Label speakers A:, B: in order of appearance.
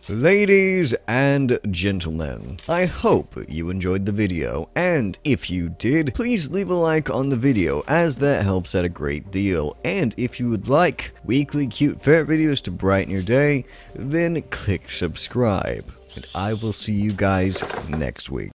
A: Ladies and gentlemen, I hope you enjoyed the video, and if you did, please leave a like on the video as that helps out a great deal. And if you would like weekly cute ferret videos to brighten your day, then click subscribe. And I will see you guys next week.